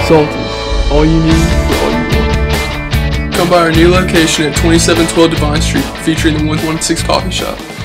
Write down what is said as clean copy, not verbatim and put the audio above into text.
Salty. All you need for all you want. Come by our new location at 2712 Devine Street, featuring the 116 Coffee Shop.